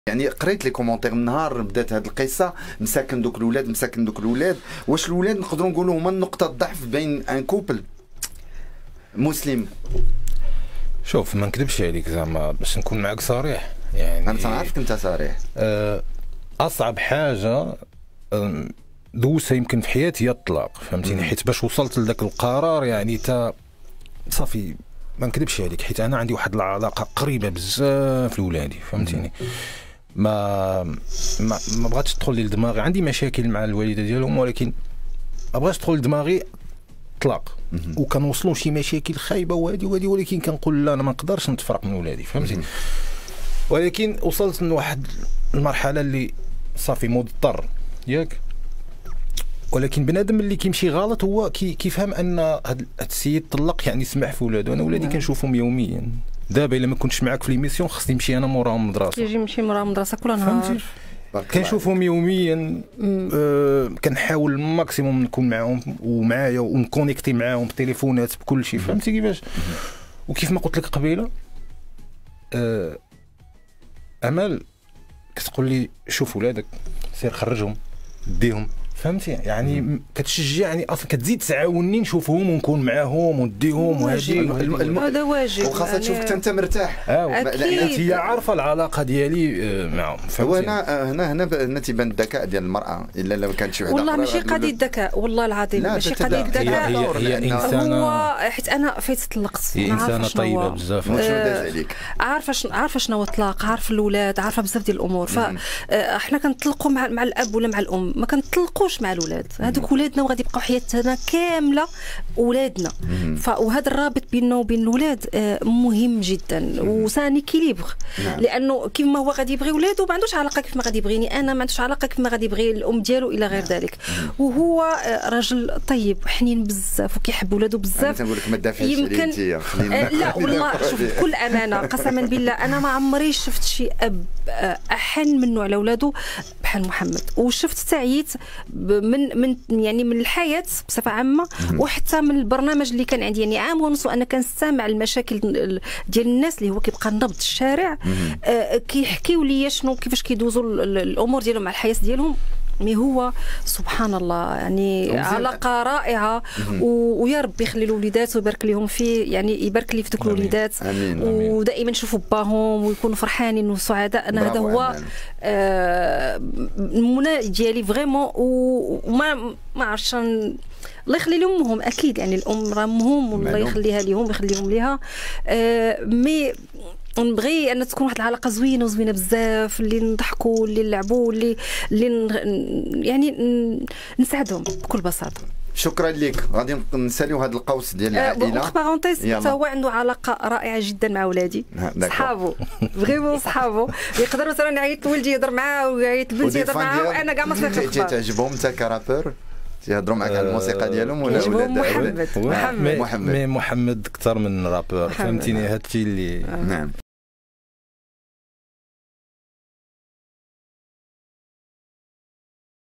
يعني قريت لي كومونتير من نهار بدات هذه القصه، مساكن دوك الاولاد مساكن دوك الاولاد. واش الاولاد نقدروا نقولوا هما نقطه الضعف بين ان كوبل مسلم؟ شوف ما نكذبش عليك زعما باش نكون معك صريح، يعني انا تنعرفك انت صريح. اصعب حاجه دوسها يمكن في حياتي هي الطلاق، فهمتيني؟ حيت باش وصلت لذاك القرار يعني تا صافي ما نكذبش عليك، حيت انا عندي واحد العلاقه قريبه بزاف لولادي، فهمتيني؟ ما بغاتش تدخل لي لدماغي، عندي مشاكل مع الوالده ديالهم ولكن ما بغاتش تدخل لدماغي طلاق. وكنوصلوا شي مشاكل خايبه وهادي ولكن كنقول لا انا ما نقدرش نتفرق من ولادي، فهمتي؟ ولكن وصلت لواحد المرحله اللي صافي مضطر ياك. ولكن بنادم اللي كيمشي غلط هو كيفهم ان هاد السيد طلق يعني سمح في ولادو. انا ولادي كنشوفهم يوميا، دابا الا ما كنتش معاك في ليميسيون خصني نمشي انا موراهم المدرسه، يجي يمشي موراهم المدرسه كل نهار، كنشوفهم يوميا. كنحاول الماكسيموم نكون معاهم ومعايا ونكونيكتي معاهم بالتليفونات بكل شيء، فهمتي كيفاش؟ وكيف ما قلت لك قبيله امل كتقول لي شوف ولادك سير خرجهم ديهم، فهمتي؟ يعني كتشجعني اصلا، كتزيد تعاوني نشوفهم ونكون معاهم ونديهم وهادي هذا واجب. وخاصه تشوفك انت مرتاح، لان هي عارفه العلاقه ديالي معهم. هو هنا تيبان الذكاء ديال المراه، الا لو كانت شي وحده والله ماشي قضيه الذكاء، والله العظيم ماشي قضيه الذكاء. هي انسانه، هو حيت انا فايت طلقت، هي انسانه طيبه بزاف، عارفه شنو هو الطلاق، عارفه الاولاد، عارفه بزاف ديال الامور. فاحنا كنطلقوا مع الاب ولا مع الام، ما كنطلقوش مع الاولاد. هذوك ولادنا وغادي يبقاو حياتنا كامله ولادنا. وهذا الرابط بيننا وبين الاولاد مهم جدا، وساني كيليبر، لانه كيف ما هو غادي يبغي ولادو ما عندوش علاقه كيف ما غادي يبغيني انا، ما عندوش علاقه كيف ما غادي يبغي الام ديالو الى غير ذلك. وهو راجل طيب وحنين بزاف وكيحب ولادو بزاف. انا تنقول لك ما تدافعش عليه انت. لا والله شوف بكل امانه قسما بالله انا ما عمري شفت شي اب احن منه على ولادو بحال محمد. وشفت تعييت من يعني من الحياه بصفه عامه، وحتى من البرنامج اللي كان عندي يعني عام ونص، وانا كنستمع المشاكل ديال الناس اللي هو كيبقى نبض الشارع، كيحكيوا لي شنو كيفاش كيدوزوا الامور ديالهم مع الحياه ديالهم. مي هو سبحان الله يعني علاقه رائعه، ويا ربي يخلي الوليدات ويبارك لهم فيه، يعني يبارك لي في ذوك الوليدات، ودائما يشوفوا باهم ويكونوا فرحانين وسعداء. انا هذا هو المنى ديالي فريمون. وما عرفتش الله يخلي لهم امهم، اكيد يعني الام راه امهم والله يخليها لهم ويخليهم ليها. مي نبغي ان تكون واحد العلاقه زوينه بزاف، اللي نضحكوا اللي نلعبوا اللي يعني نساعدهم بكل بساطه. شكرا لك. غادي نساليو هذا القوس ديال العائله. بارونتيز حتى هو عنده علاقه رائعه جدا مع ولادي، صحابو فريمون صحابو، يقدر مثلا يعيط لولدي يهضر معاه ويعيط لبنتي يهضر معاه، وانا كاع ما صافي. تعجبهم انت كرابور؟ تيهضروا معك على الموسيقى ديالهم ولا محمد محمد اكثر من رابور، فهمتيني؟ هادشي اللي نعم.